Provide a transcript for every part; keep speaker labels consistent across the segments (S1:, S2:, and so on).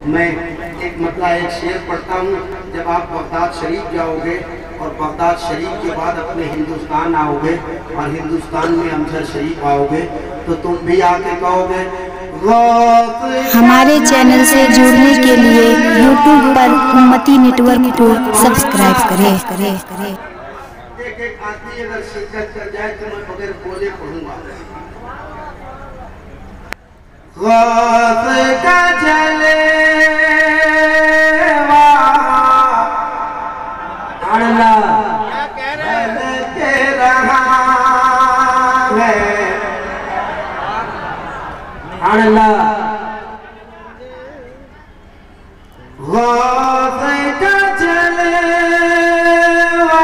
S1: मैं एक एक शेर पढ़ता हूँ। जब आप बगदाद शरीफ जाओगे और बगदाद शरीफ के बाद अपने हिंदुस्तान आओगे और हिंदुस्तान में अमजद शरीफ आओगे तो तुम भी आके कहोगे।
S2: हमारे चैनल से जुड़ने के लिए YouTube पर उम्मती नेटवर्क को सब्सक्राइब करें।
S1: एक आदमी अगर शिरकत कर जाए तो मैं बगैर बोले पढ़ूंगा। गौस का जलवा अल्लाह के रहा है अल्लाह। गौस का जलवा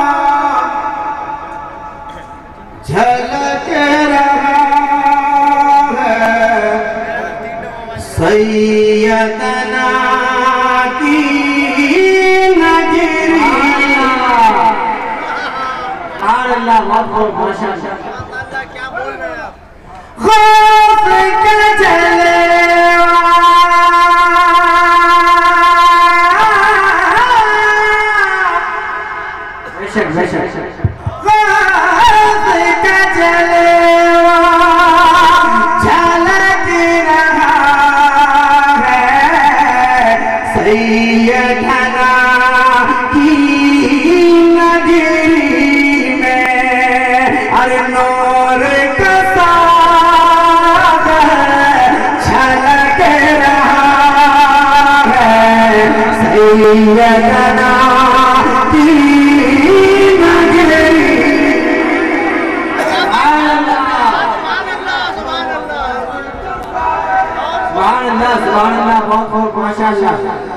S1: झलक रहा सैयदना की नगरी।
S3: क्या बोल रहे हैं आप?
S1: खौफ का जलवा खौफ का जलवा झलक रहा सैयदना की नगरी में। अरे नूर का सागर झलक रहा है सैयदना की नगरी। सुभान अल्लाह, बहुत बहुत माशाअल्लाह।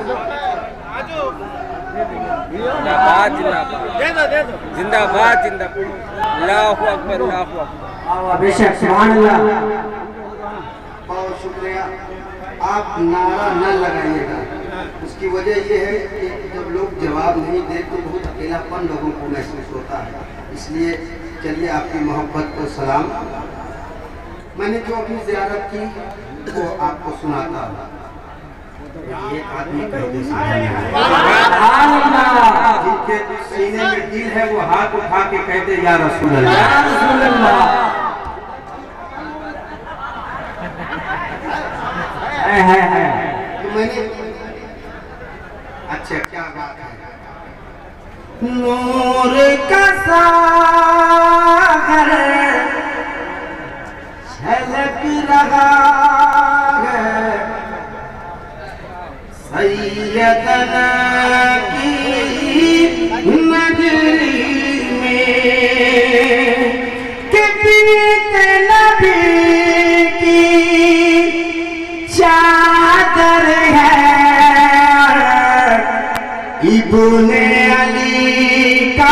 S3: जिंदाबाद जिंदाबाद जिंदाबाद जिंदाबाद। अल्लाहु अकबर अल्लाहु अकबर।
S1: बेशक सुभान अल्लाह। बहुत शुक्रिया। आप नारा न लगाइएगा, उसकी वजह यह है कि जब लोग जवाब नहीं दे तो बहुत अकेलापन लोगों को महसूस होता है। इसलिए चलिए आपकी मोहब्बत को सलाम। मैंने जो अपनी ज़ियारत की वो आपको सुनाता हूँ। एक आदमी जिनके सीने में दिल है वो हाथ उठा के कहते या रसूल अल्लाह, या रसूल अल्लाह। है तो मैंने अच्छा क्या बात है। नूर का सागर झलक रहा है सैयदना की नगरी में। कि बीते नबी की चादर है इब्ने अली का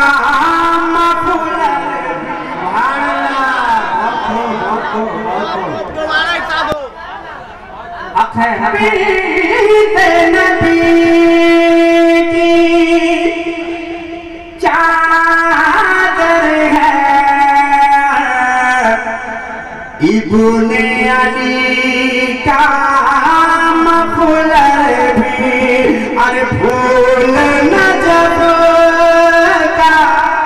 S1: नबी की चादर है इब्ने अली का मफलर भी। अरे फूल नजब का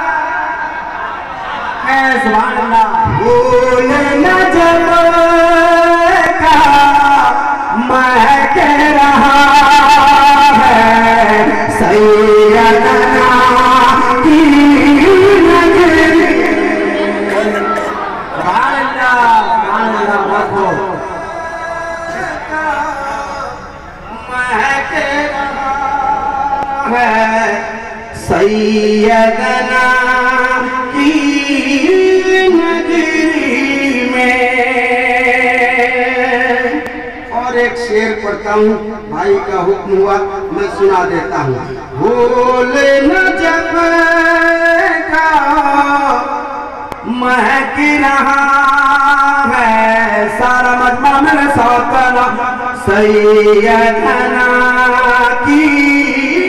S1: है सुभान अल्लाह। फूल नजब का महक रहा है सैयदना की नगरी। सुभान अल्लाह सुभान अल्लाह। महक रहा है सैयदना की नगरी में। और एक शेर पढ़ता हूँ, भाई का हुक्म हुआ मैं सुना देता हूँ। भूल न जब का महक रहा है सारा मजमा मेरे साथ सैयदना की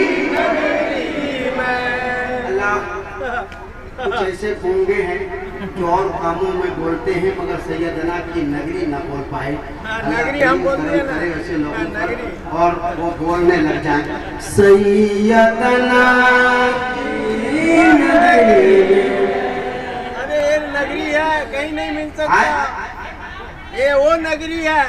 S1: अल्लाह। कुछ ऐसे गूंगे हैं कुछ और कामों में बोलते हैं मगर सैयदना की नगरी न बोल पाए।
S3: नगरी हम बोलते हैं ना,
S1: ऐसे लोगों
S3: नगरी।
S1: पर और वो बोलने लग जाए सैयदना की नगरी।
S3: अरे ये नगरी है, कहीं नहीं मिल सकता। ये वो नगरी है।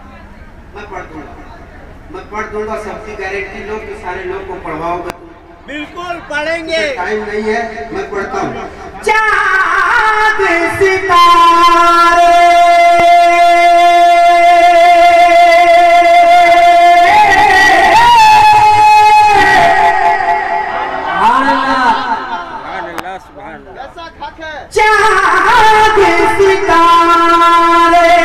S1: मैं पढ़ दूंगा सबकी गारंटी लो कि सारे लोग को पढ़वाओगे।
S3: बिल्कुल पढ़ेंगे।
S1: टाइम नहीं है, मैं पढ़ता हूँ। चाँद सितारे चाँद सितारे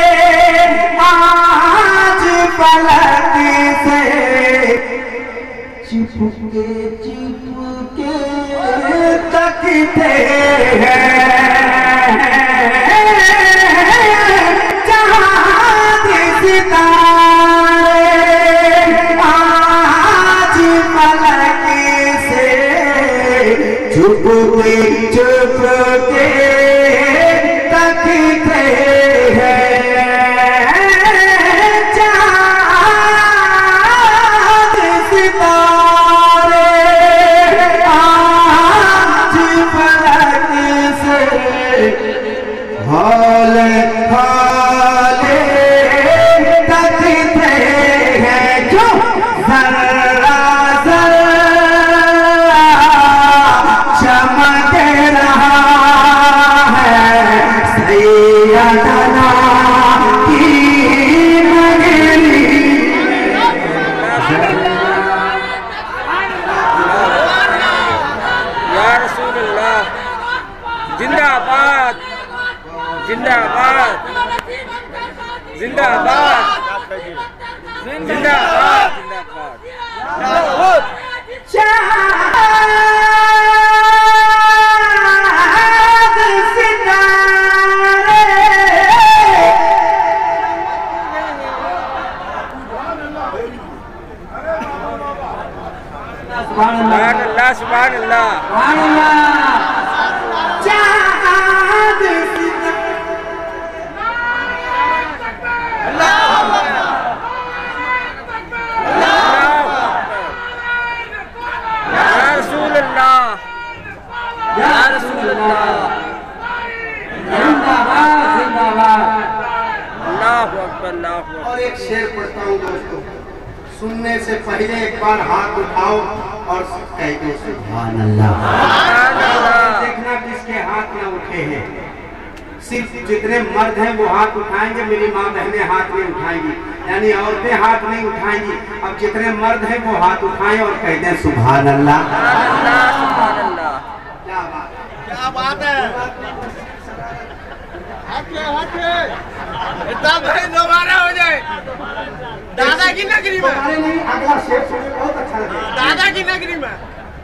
S1: आज पलक से चिपके तकते हैं। चाँद सितारे आज पलक से चुपके तकते हैं। चाँद सितारे आज पलक से हाले हाले तकते हैं। जो जरा जरा चमक रहा है सैयदना की नगरी।
S3: या रसूलुल्लाह, जिंदाबाद जिंदाबाद जिंदाबाद जिंदाबाद जिंदाबाद।
S1: चाँद सितारे
S3: सुभान अल्लाह सुभान अल्लाह।
S1: चाँद
S3: या रसूलुल्लाह या रसूलुल्लाह। अल्लाहु अकबर अल्लाहु अकबर।
S1: और एक शेर पढ़ता हूँ दोस्तों, सुनने से पहले एक बार हाथ उठाओ और कह दो सुभान अल्लाह। देखना किसके हाथ में उठे हैं। सिर्फ जितने मर्द हैं वो हाथ उठाएंगे, मेरी माँ बहनें हाथ नहीं उठाएंगी, यानी औरतें हाथ नहीं उठाएंगी। अब जितने मर्द हैं वो हाथ उठाएं और कह दें सुभान अल्लाह।
S3: क्या बात है। इतना भाई दोबारा हो जाए। दादा की नगरी में,
S1: नहीं, अगला शेर सुने बहुत अच्छा लगेगा।
S3: दादा की नगरी में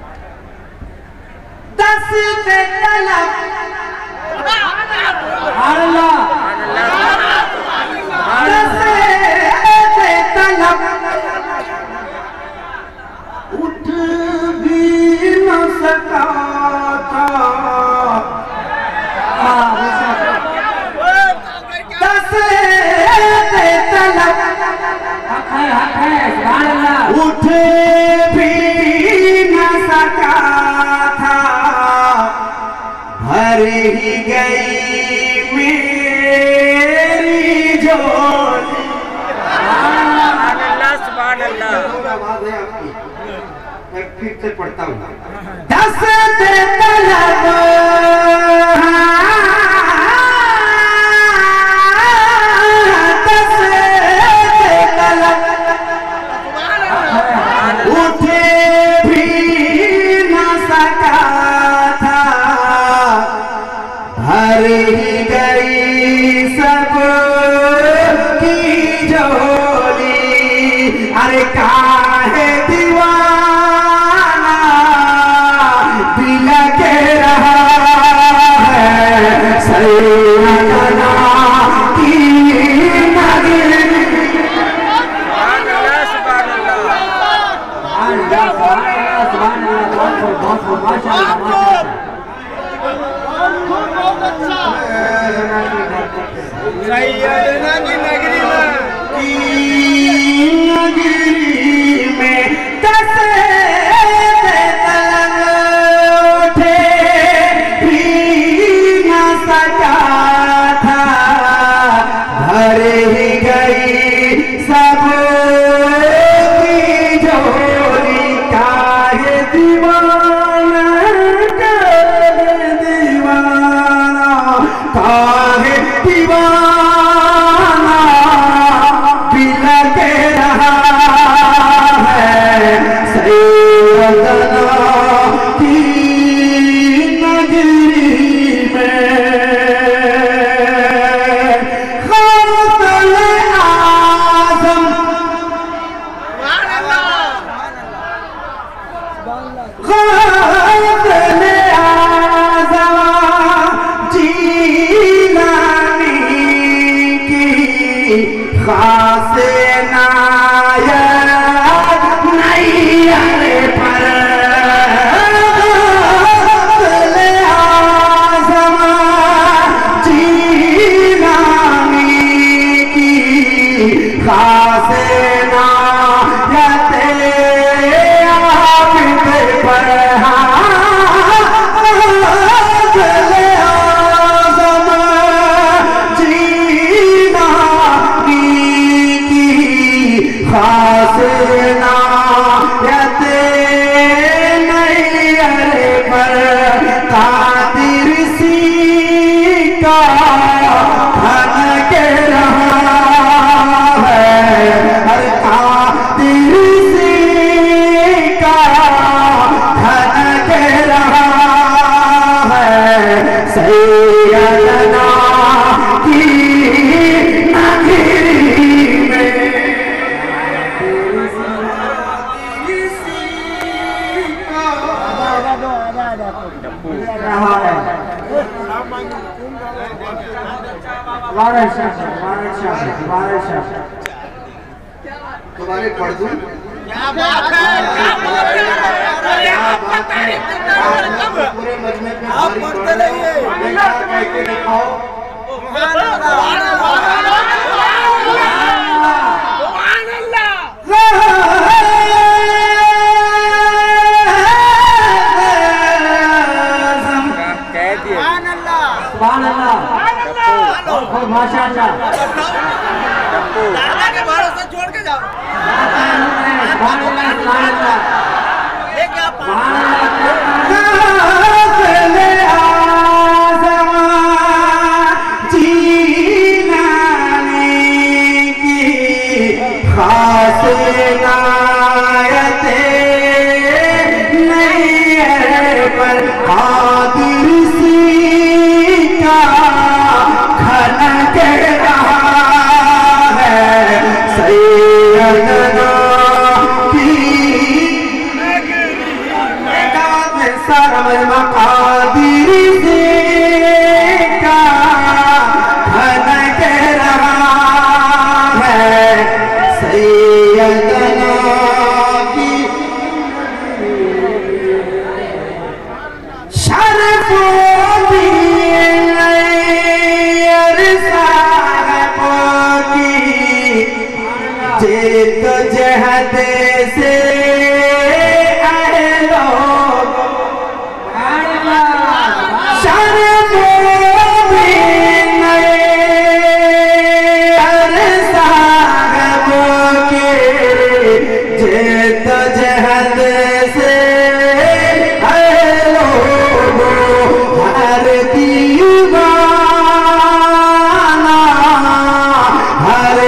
S1: 10 पे तलब उठ भी न सका था। 10 पे तलब उठ भी न सका था। भर ही गई मेरी झोली।
S3: सुभान अल्लाह।
S1: आवाज है आपकी, मैं फिर से पढ़ता हूँ। 10 पे तलब 10 पे तलब उठे भी न सका था। भर ही गई सब की झोली। अरे काहे दीवाना दिल के रहा है सैयदना की नगरी। ही गई सब की झोली, काहे दीवाना कर दीवाना, काहे दीवाना बिलक रहा है सैयदना की नगरी में। गौसे आज़म गौसे आज़म जीलानी की खासे नायत नैयर पर, गौसे आज़म जीलानी की खासे नायत आबिद पर, गौसे आज़म जीलानी की खासे नायत नैयर पर, कादिर सी का धन के रहा है, हर कादिर सी का धन के रहा है सैयदना की नगरी में। तुम्हारे पढ़ दूं?
S3: क्या बात है, क्या बात है,
S1: क्या बात है? आप पूरे मजमे में
S3: आप पढ़ते रहिए।
S1: कह के दिखाओ। माशाअल्लाह
S3: दादा के भरोसे छोड़ के जाओ। ये क्या
S1: गौसे आज़म जीलानी की खासे नायत नैयर पर, कादिर सी का खन के रहा है सैयदना की सरमल मकादिर से का खन के रहा है सैयदना की शरफ़ों की नैयर साहबों की जेद जहद से आए लोग, शरफ़ों की नैयर साहबों की जेद जहद से आए लोग, हर दीवाना हर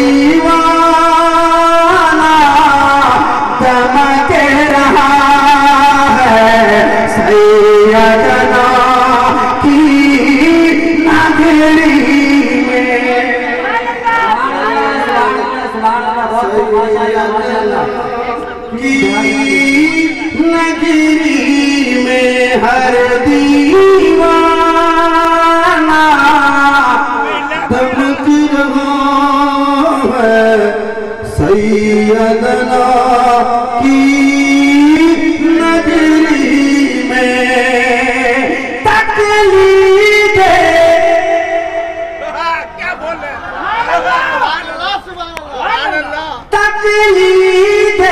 S1: दीवाना दमक रहा है सैयदना की नगरी में। की नगरी में हर दीवाना दमक रहा है सैयदना की नगरी में। तकलीदे
S3: क्या बोल रहे हैं?
S1: तकलीदे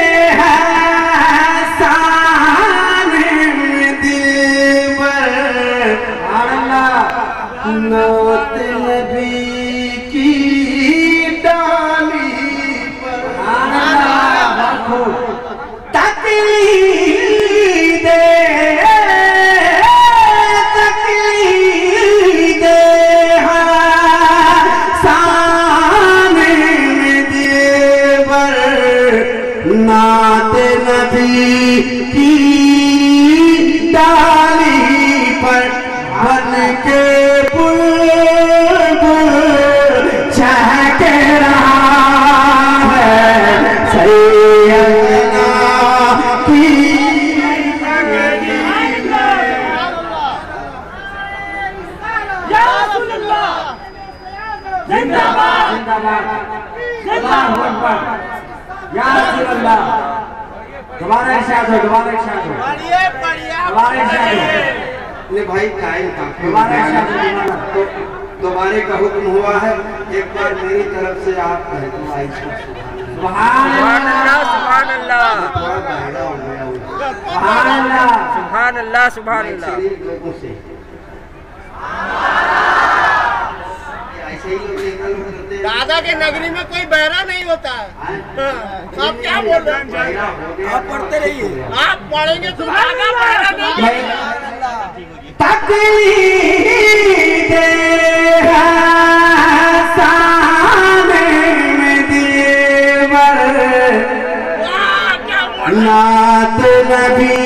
S1: हसान दिल पर, नात नबी की नदी की डाली पर बन के बुलबुल चहक रहा है सैयदना की
S4: जिंदाबाद जिंदाबाद अल्लाहू अकबर या रसूल अल्लाह। दोबारा इरशाद हो, दोबारा इरशाद हो, दोबारा इरशाद हो।
S1: ने भाई टाइम काफी
S4: दोबारा इरशाद हो,
S1: तो दोबारे का हुक्म हुआ है। एक बार मेरी तरफ से आप कह दो आई
S4: सुभान अल्लाह
S3: सुभान अल्लाह
S1: थोड़ा बहरा हो गया हूँ।
S4: सुभान अल्लाह
S3: सुभान अल्लाह सुभान अल्लाह।
S1: लोगों से ऐसे ही लोग देखना करते हैं।
S3: दादा के नगरी में कोई बहरा नहीं होता है। आप क्या बोल रहे हैं?
S1: बहरा हो गया।
S4: आप पढ़ते रहिए।
S3: आप पढ़ेंगे तो दादा बहरा नहीं होगा।
S1: तकलीदे हसाने में देवर नात नबी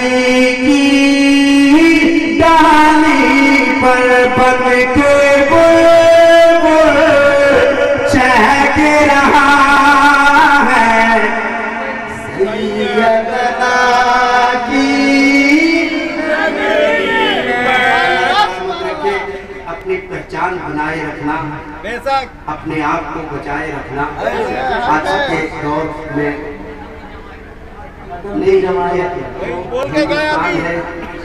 S1: की डाली पर बन के बुलबुल चहक रहा है सैयदना की अपनी पहचान बनाए रखना,
S3: बेशक
S1: अपने आप को बचाए रखना। आज के दौर में नहीं जमायत
S3: बोल के गया अभी।
S1: है।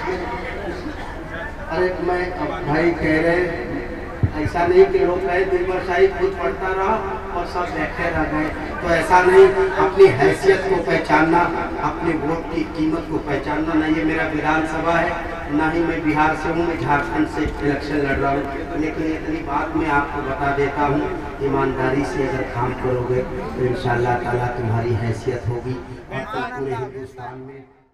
S1: अरे मैं अब भाई कह रहे ऐसा नहीं कि लोग कहे दिलबर शाही खुद पढ़ता रहा और सब बैठे रह गए, तो ऐसा नहीं। अपनी हैसियत को पहचानना, अपने वोट की कीमत को पहचानना। ना ये मेरा विधानसभा है, ना ही मैं बिहार से हूँ, मैं झारखंड से इलेक्शन लड़ रहा हूँ। लेकिन इतनी बात मैं आपको बता देता हूँ, ईमानदारी से अगर काम करोगे तो इंशाअल्लाह ताला तुम्हारी हैसियत होगी और पूरे हिंदुस्तान में